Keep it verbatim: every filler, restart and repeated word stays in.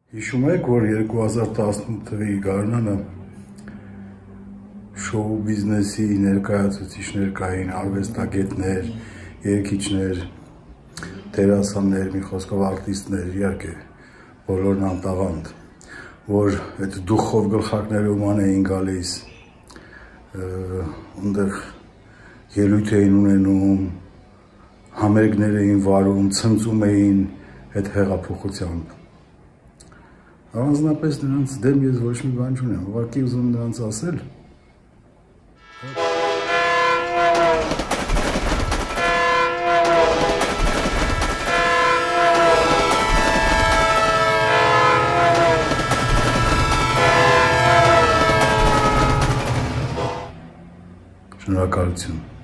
Հիշում եք, որ երկու հազար տասնութ թվականի գարնանը շոու բիզնեսի ներկայացուցիչներ կային, արվեստագետներ, երգիչներ, դերասաններ, մի խոսքով արտիստներ, իհարկե, բոլորն անտաղանդ, որ այդ դուխով գլխարկները ուման էին գալիս, այնտեղ ելույթ էին ունենում, համերգներ էին վարում, ցնծում էին այդ հեղափոխությամբ։ Առանձնապես նրանց դեմ ես ոչ մի բան չունեմ, ուղղակի ուզում նրանց ասել, շնորհակալություն։